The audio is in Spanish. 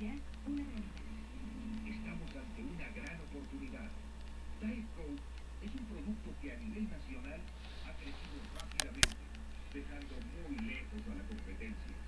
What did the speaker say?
ya una realidad. Estamos ante una gran oportunidad. Diet Coke es un producto que a nivel nacional ha crecido rápidamente, dejando muy lejos a la competencia.